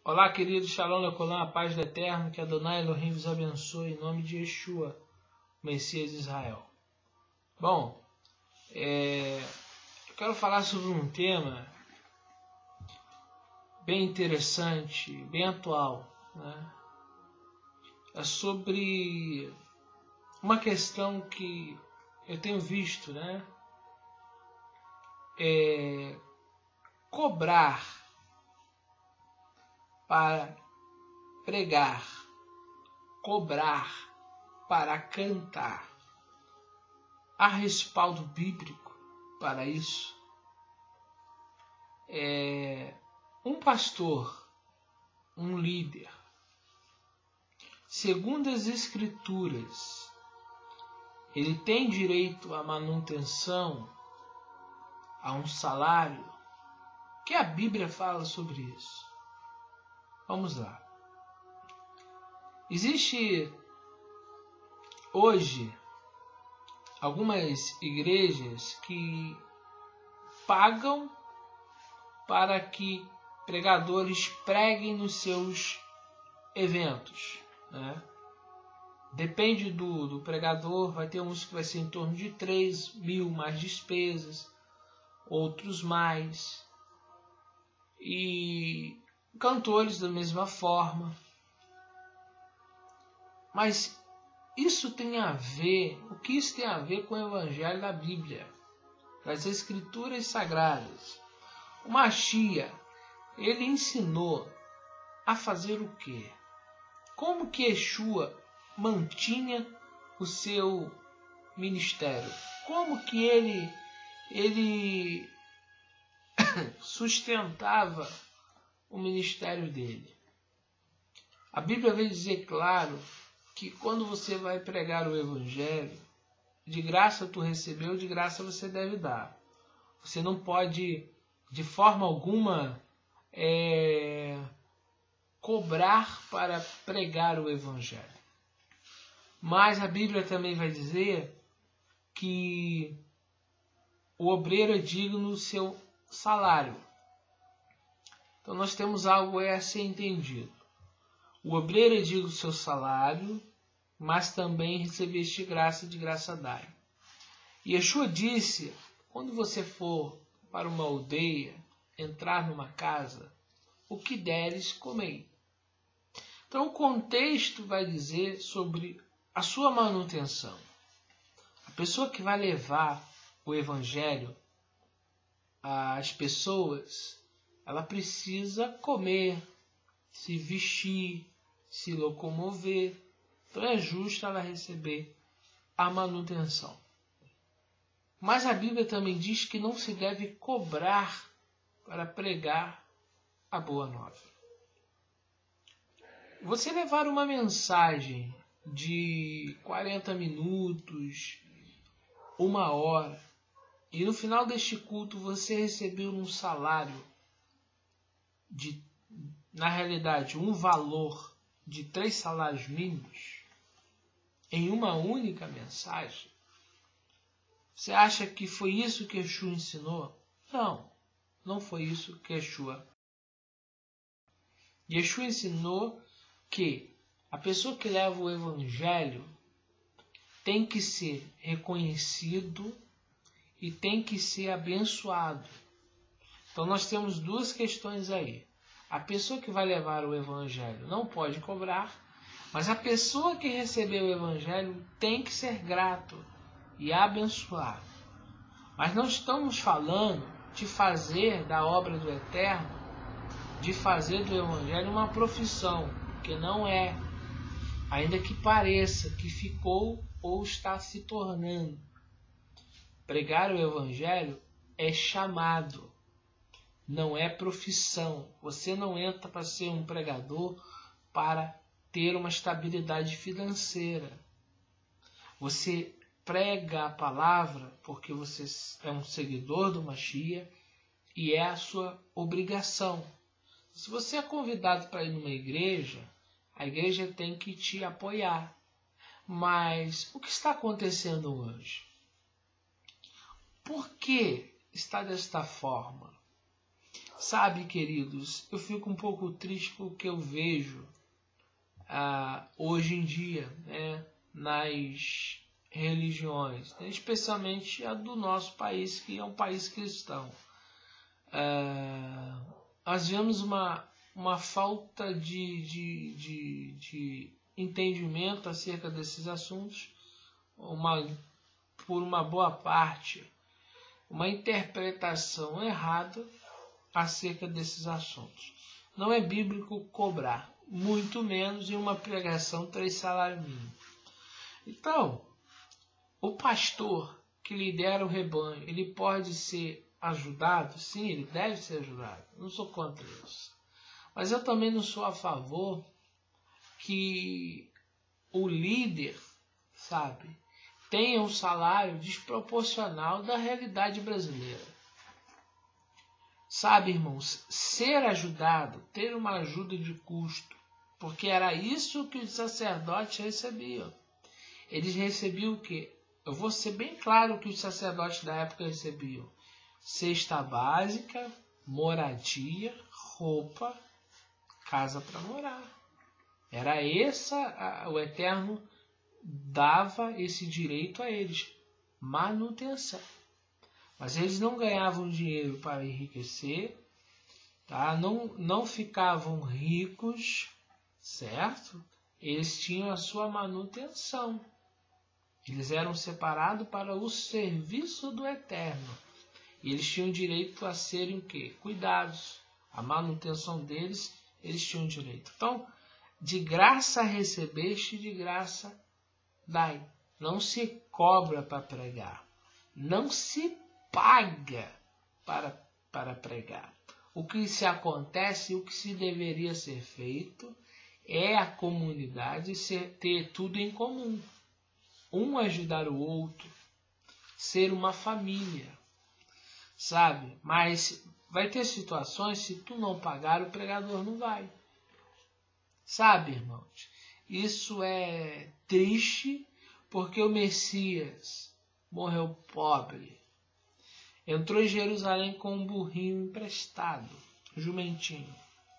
Olá, queridos, Shalom Lecolam, a paz do Eterno, que Adonai Elohim vos abençoe, em nome de Yeshua, Messias de Israel. Bom, eu quero falar sobre um tema bem interessante, bem atual, né? É sobre uma questão que eu tenho visto, né? Cobrar para pregar, cobrar para cantar. Há respaldo bíblico para isso? Um pastor, um líder, segundo as Escrituras, ele tem direito à manutenção, a um salário? O que a Bíblia fala sobre isso? Vamos lá. Existe hoje algumas igrejas que pagam para que pregadores preguem nos seus eventos, né? Depende do pregador, vai ter uns que vai ser em torno de 3.000 mais despesas, outros mais, e cantores da mesma forma. Mas isso tem a ver, o que isso tem a ver com o Evangelho da Bíblia, das Escrituras Sagradas? O Mashiach, ele ensinou a fazer o quê? Como que Yeshua mantinha o seu ministério? Como que ele sustentava o ministério dele? A Bíblia vai dizer claro que quando você vai pregar o Evangelho, de graça tu recebeu, de graça você deve dar. Você não pode, de forma alguma, cobrar para pregar o Evangelho. Mas a Bíblia também vai dizer que o obreiro é digno do seu salário. Então nós temos algo a ser entendido. O obreiro é digno do seu salário, mas também recebeste graça, de graça dai. E Yeshua disse, quando você for para uma aldeia, entrar numa casa, o que deres, comei. Então o contexto vai dizer sobre a sua manutenção. A pessoa que vai levar o Evangelho às pessoas, ela precisa comer, se vestir, se locomover. Então é justo ela receber a manutenção. Mas a Bíblia também diz que não se deve cobrar para pregar a boa nova. Você levar uma mensagem de 40 minutos, 1 hora, e no final deste culto você recebeu um salário de, na realidade, um valor de 3 salários mínimos em uma única mensagem, você acha que foi isso que Yeshua ensinou? Não, não foi isso que Yeshua. Yeshua ensinou que a pessoa que leva o Evangelho tem que ser reconhecido e tem que ser abençoado. Então nós temos duas questões aí. A pessoa que vai levar o Evangelho não pode cobrar, mas a pessoa que recebeu o Evangelho tem que ser grato e abençoado. Mas não estamos falando de fazer da obra do Eterno, de fazer do Evangelho uma profissão, que não é, ainda que pareça que ficou ou está se tornando. Pregar o Evangelho é chamado, não é profissão. Você não entra para ser um pregador para ter uma estabilidade financeira. Você prega a palavra porque você é um seguidor do Mashiach e é a sua obrigação. Se você é convidado para ir numa igreja, a igreja tem que te apoiar. Mas o que está acontecendo hoje? Por que está desta forma? Sabe, queridos, eu fico um pouco triste com o que eu vejo hoje em dia, né, nas religiões, né, especialmente a do nosso país, que é um país cristão. Nós vemos uma falta de entendimento acerca desses assuntos, por uma boa parte, uma interpretação errada acerca desses assuntos. Não é bíblico cobrar, muito menos em uma pregação 3 salários mínimos. Então, o pastor que lidera o rebanho, ele pode ser ajudado? Sim, ele deve ser ajudado. Não sou contra isso. Mas eu também não sou a favor que o líder, sabe, tenha um salário desproporcional da realidade brasileira. Sabe, irmãos, ser ajudado, ter uma ajuda de custo, porque era isso que os sacerdotes recebiam. Eles recebiam o quê? Eu vou ser bem claro o que os sacerdotes da época recebiam: cesta básica, moradia, roupa, casa para morar. Era o Eterno dava esse direito a eles, manutenção. Mas eles não ganhavam dinheiro para enriquecer, tá? Não ficavam ricos, certo? Eles tinham a sua manutenção. Eles eram separados para o serviço do Eterno. E eles tinham direito a serem o quê? Cuidados. A manutenção deles, eles tinham direito. Então, de graça recebeste, de graça dai. Não se cobra para pregar. Não se paga para pregar. O que se acontece, o que se deveria ser feito, é a comunidade ter tudo em comum. Um ajudar o outro, ser uma família, sabe? Mas vai ter situações, se tu não pagar, o pregador não vai. Sabe, irmãos? Isso é triste, porque o Messias morreu pobre. Entrou em Jerusalém com um burrinho emprestado, jumentinho.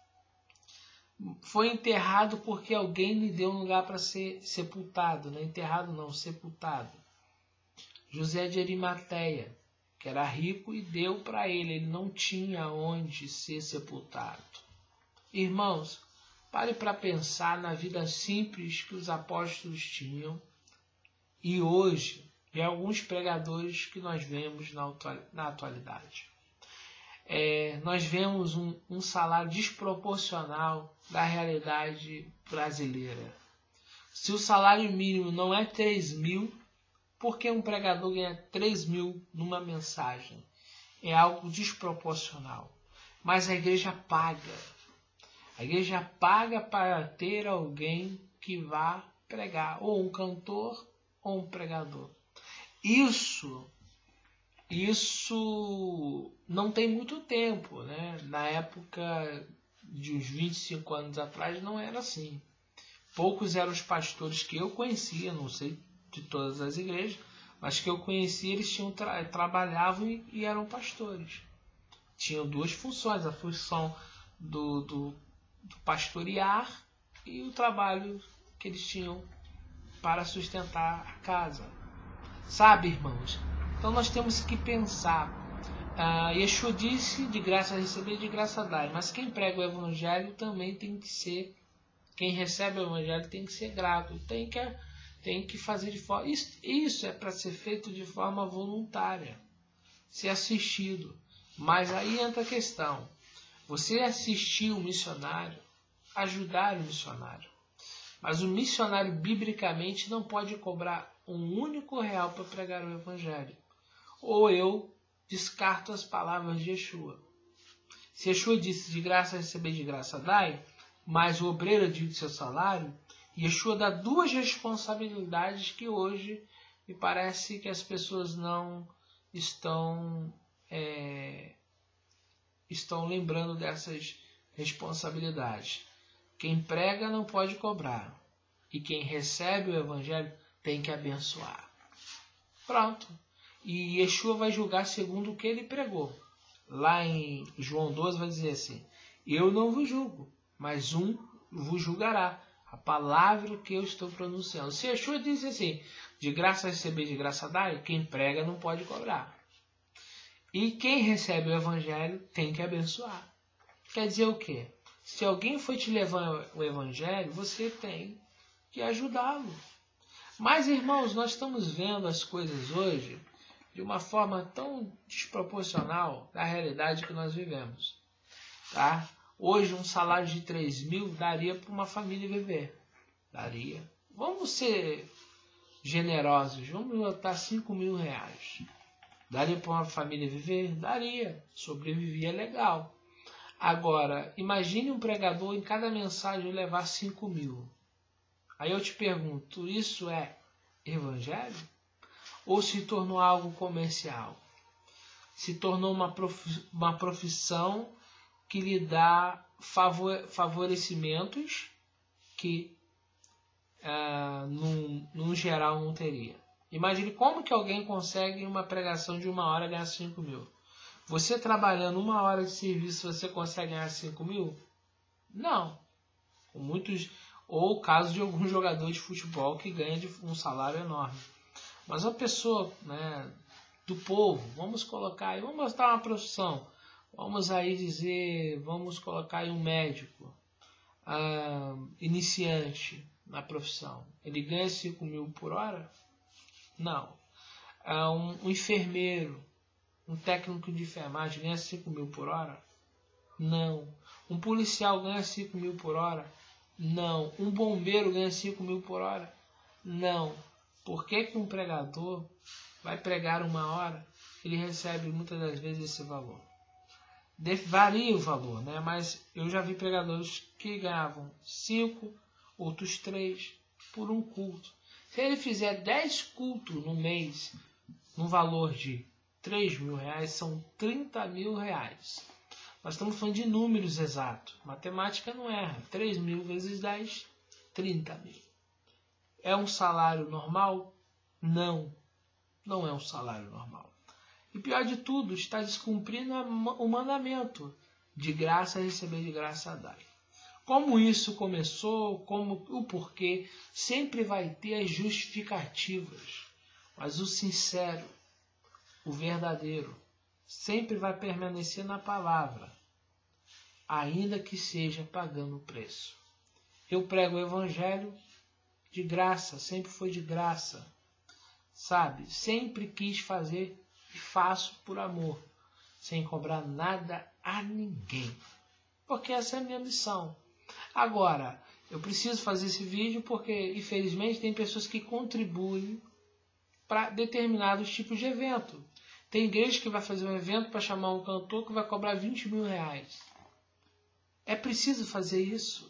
Foi enterrado porque alguém lhe deu um lugar para ser sepultado. Não enterrado não, sepultado. José de Arimateia, que era rico, e deu para ele. Ele não tinha onde ser sepultado. Irmãos, pare para pensar na vida simples que os apóstolos tinham e hoje, e alguns pregadores que nós vemos na atualidade. Nós vemos um salário desproporcional da realidade brasileira. Se o salário mínimo não é 3.000, por que um pregador ganha 3.000 numa mensagem? É algo desproporcional. Mas a igreja paga. A igreja paga para ter alguém que vá pregar, ou um cantor ou um pregador. Isso não tem muito tempo, né? Na época de uns 25 anos atrás não era assim. Poucos eram os pastores que eu conhecia, não sei de todas as igrejas, mas que eu conhecia, eles trabalhavam e eram pastores. Tinham 2 funções, a função do pastorear e o trabalho que eles tinham para sustentar a casa. Sabe, irmãos? Então nós temos que pensar. Yeshua disse, de graça receber, de graça dar. Mas quem prega o evangelho também tem que ser, quem recebe o evangelho tem que ser grato. Tem que fazer de forma... Isso é para ser feito de forma voluntária. Ser assistido. Mas aí entra a questão. Você assistir o missionário, ajudar o missionário. Mas o missionário, biblicamente, não pode cobrar um único real para pregar o evangelho. Ou eu descarto as palavras de Yeshua. Se Yeshua disse, de graça receber, de graça dai, mas o obreiro é digno de seu salário, Yeshua dá 2 responsabilidades que hoje me parece que as pessoas não estão lembrando dessas responsabilidades. Quem prega não pode cobrar. E quem recebe o evangelho tem que abençoar. Pronto. E Yeshua vai julgar segundo o que ele pregou. lá em João 12 vai dizer assim: eu não vos julgo, mas um vos julgará. A palavra que eu estou pronunciando. Se Yeshua disse assim: de graça receber, de graça dar, quem prega não pode cobrar. E quem recebe o evangelho tem que abençoar. Quer dizer o quê? Se alguém foi te levar o evangelho, você tem que ajudá-lo. Mas, irmãos, nós estamos vendo as coisas hoje de uma forma tão desproporcional da realidade que nós vivemos. Tá? Hoje, um salário de 3.000 daria para uma família viver. Daria. Vamos ser generosos. Vamos botar 5.000 reais. Daria para uma família viver? Daria. Sobrevivia legal. Agora, imagine um pregador em cada mensagem levar 5.000. Aí eu te pergunto, isso é evangelho? Ou se tornou algo comercial? Se tornou uma profissão que lhe dá favorecimentos que num geral não teria. Imagine como que alguém consegue uma pregação de 1 hora ganhar 5.000. Você trabalhando 1 hora de serviço, você consegue ganhar 5.000? Não. Ou o caso de algum jogador de futebol que ganha um salário enorme. Mas uma pessoa, né, do povo, vamos colocar aí, vamos mostrar uma profissão. Vamos aí dizer, vamos colocar aí um médico iniciante na profissão. Ele ganha 5.000 por hora? Não. Um enfermeiro, um técnico de enfermagem ganha 5.000 por hora? Não. Um policial ganha 5.000 por hora? Não. Um bombeiro ganha 5.000 por hora? Não. Por que um pregador vai pregar 1 hora? Ele recebe muitas das vezes esse valor. Varia o valor, né? Mas eu já vi pregadores que ganhavam 5, outros 3 por um culto. Se ele fizer 10 cultos no mês, no valor de 3.000 reais, são 30.000 reais. Nós estamos falando de números exatos. Matemática não erra. 3.000 vezes 10, 30.000. É um salário normal? Não. Não é um salário normal. E pior de tudo, está descumprindo o mandamento. De graça receber, de graça dar. Como isso começou, o porquê, sempre vai ter as justificativas. Mas o sincero, o verdadeiro, sempre vai permanecer na palavra, ainda que seja pagando o preço. Eu prego o evangelho de graça, sempre foi de graça, sabe? Sempre quis fazer e faço por amor, sem cobrar nada a ninguém, porque essa é a minha missão. Agora, eu preciso fazer esse vídeo porque, infelizmente, tem pessoas que contribuem para determinados tipos de evento. Tem igreja que vai fazer um evento para chamar um cantor que vai cobrar 20.000 reais. É preciso fazer isso.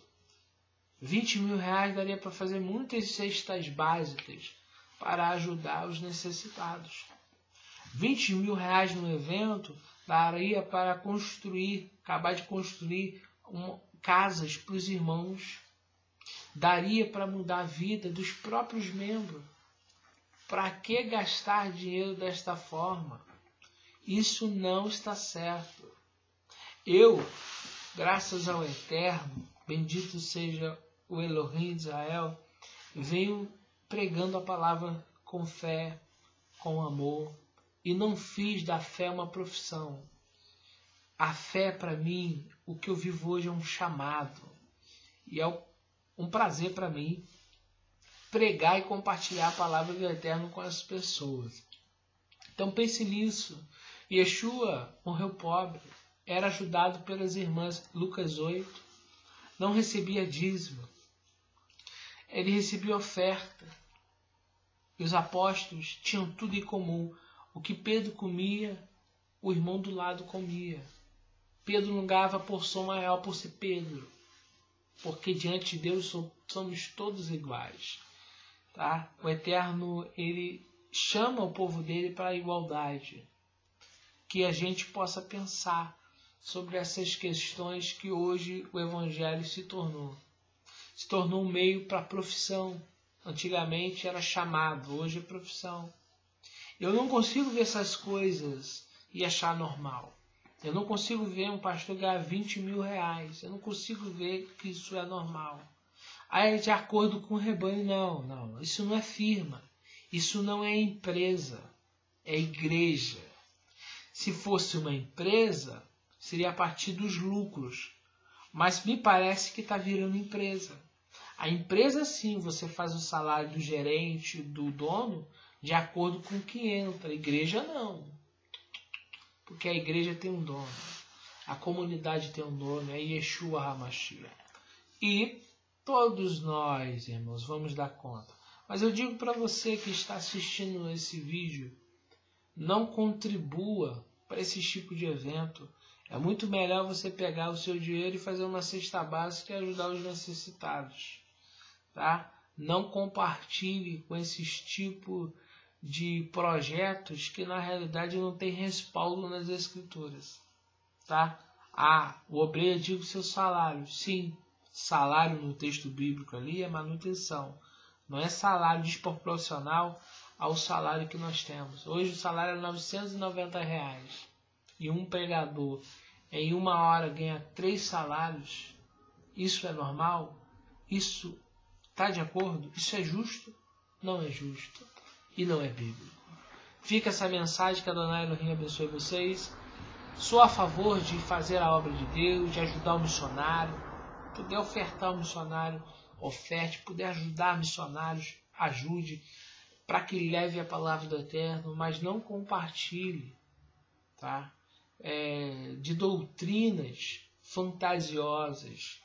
20.000 reais daria para fazer muitas cestas básicas para ajudar os necessitados. 20.000 reais no evento daria para acabar de construir casas para os irmãos. Daria para mudar a vida dos próprios membros. Para que gastar dinheiro desta forma? Isso não está certo. Eu, graças ao Eterno, bendito seja o Elohim de Israel, venho pregando a palavra com fé, com amor, e não fiz da fé uma profissão. A fé, para mim, o que eu vivo hoje é um chamado. E é um prazer para mim pregar e compartilhar a palavra do Eterno com as pessoas. Então pense nisso. Yeshua morreu pobre, era ajudado pelas irmãs. Lucas 8, não recebia dízimo. Ele recebia oferta. E os apóstolos tinham tudo em comum. O que Pedro comia, o irmão do lado comia. Pedro não ganhava porção maior por ser Pedro, porque diante de Deus somos todos iguais. Tá? O Eterno, ele chama o povo dele para a igualdade. Que a gente possa pensar sobre essas questões que hoje o Evangelho se tornou. Se tornou um meio para a profissão. Antigamente era chamado, hoje é profissão. Eu não consigo ver essas coisas e achar normal. Eu não consigo ver um pastor ganhar 20 mil reais. Eu não consigo ver que isso é normal. Aí, de acordo com o rebanho, não. Isso não é firma. Isso não é empresa. É igreja. Se fosse uma empresa, seria a partir dos lucros. Mas me parece que está virando empresa. A empresa, sim, você faz o salário do gerente, do dono, de acordo com o que entra. A igreja, não. Porque a igreja tem um dono. A comunidade tem um dono. É Yeshua HaMashiach. E todos nós, irmãos, vamos dar conta. Mas eu digo para você que está assistindo esse vídeo, não contribua para esse tipo de evento. É muito melhor você pegar o seu dinheiro e fazer uma cesta básica e ajudar os necessitados. Tá? Não compartilhe com esses tipos de projetos que na realidade não tem respaldo nas escrituras. Tá? O obreiro diga o seu salário. Sim, salário no texto bíblico ali é manutenção. Não é salário desproporcional ao salário que nós temos. Hoje o salário é R$990. E um pregador em 1 hora ganha 3 salários. Isso é normal? Isso está de acordo? Isso é justo? Não é justo. E não é bíblico. Fica essa mensagem, que a Dona Elohim abençoe vocês. Sou a favor de fazer a obra de Deus, de ajudar o missionário. Puder ofertar o missionário, oferte. Puder ajudar missionários, ajude. Para que leve a palavra do Eterno, mas não compartilhe, tá? De doutrinas fantasiosas,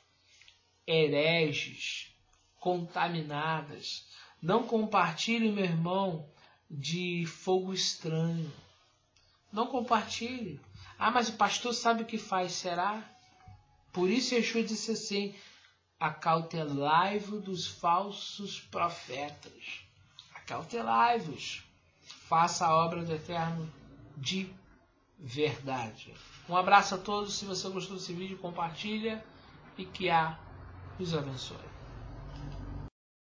hereges, contaminadas. Não compartilhe, meu irmão, de fogo estranho. Não compartilhe. Mas o pastor sabe o que faz, será? Por isso Yeshua disse assim: acautelai-vos dos falsos profetas. Acautelai-vos. Faça a obra do Eterno de verdade. Um abraço a todos. Se você gostou desse vídeo, compartilha e que os abençoe.